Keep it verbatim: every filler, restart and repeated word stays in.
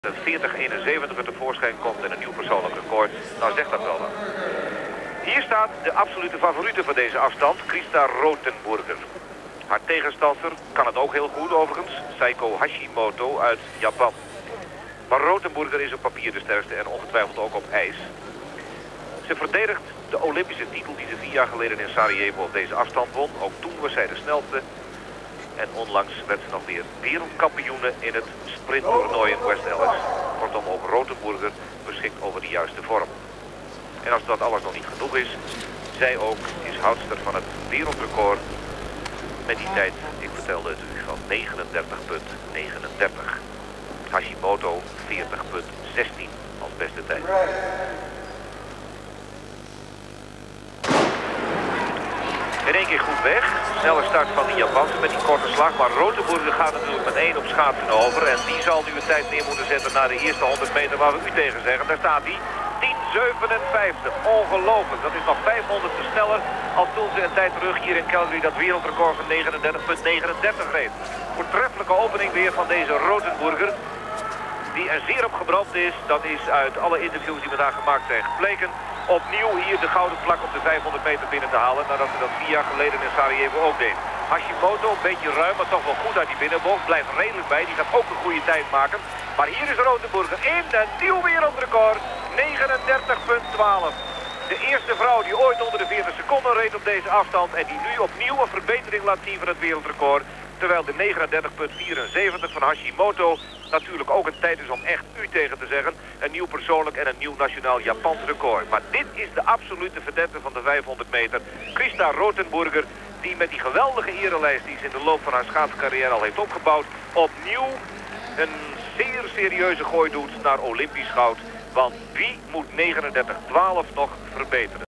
veertig eenenzeventig tevoorschijn komt en een nieuw persoonlijk record. Nou, zegt dat wel dan. Hier staat de absolute favoriete van deze afstand, Christa Rothenburger. Haar tegenstander kan het ook heel goed overigens, Seiko Hashimoto uit Japan. Maar Rothenburger is op papier de sterkste en ongetwijfeld ook op ijs. Ze verdedigt de Olympische titel die ze vier jaar geleden in Sarajevo op deze afstand won. Ook toen was zij de snelste. En onlangs werd ze nog weer wereldkampioene in het sprinttoernooi in West Ellis. Kortom, ook Rothenburger beschikt over de juiste vorm. En als dat alles nog niet genoeg is, zij ook is houdster van het wereldrecord met die tijd, ik vertelde het u, van negenendertig negenendertig. Hashimoto veertig zestien als beste tijd. In één keer goed weg. Snelle start van de Japanse met die korte slag. Maar Rothenburger gaat natuurlijk met één op schaatsen over. En die zal nu een tijd neer moeten zetten na de eerste honderd meter waar we u tegen zeggen. Daar staat hij. tien zevenenvijftig. Ongelooflijk. Dat is nog vijfhonderd te sneller als toen ze een tijd terug hier in Calgary dat wereldrecord van negenendertig negenendertig reed. Voortreffelijke opening weer van deze Rothenburger. Die er zeer op gebrand is. Dat is uit alle interviews die met haar gemaakt zijn gebleken. Opnieuw hier de gouden plak op de vijfhonderd meter binnen te halen. Nadat ze dat vier jaar geleden in Sarajevo ook deed. Hashimoto, een beetje ruim, maar toch wel goed uit die binnenbocht. Blijft redelijk bij, die gaat ook een goede tijd maken. Maar hier is Rothenburger in een nieuw wereldrecord. negenendertig twaalf. De eerste vrouw die ooit onder de veertig seconden reed op deze afstand. En die nu opnieuw een verbetering laat zien van het wereldrecord. Terwijl de negenendertig vierenzeventig van Hashimoto natuurlijk ook een tijd is om echt u tegen te zeggen. Een nieuw persoonlijk en een nieuw nationaal Japans record. Maar dit is de absolute vedette van de vijfhonderd meter. Christa Rothenburger, die met die geweldige erelijst die ze in de loop van haar schaatscarrière al heeft opgebouwd, opnieuw een zeer serieuze gooi doet naar Olympisch goud. Want wie moet negenendertig twaalf nog verbeteren?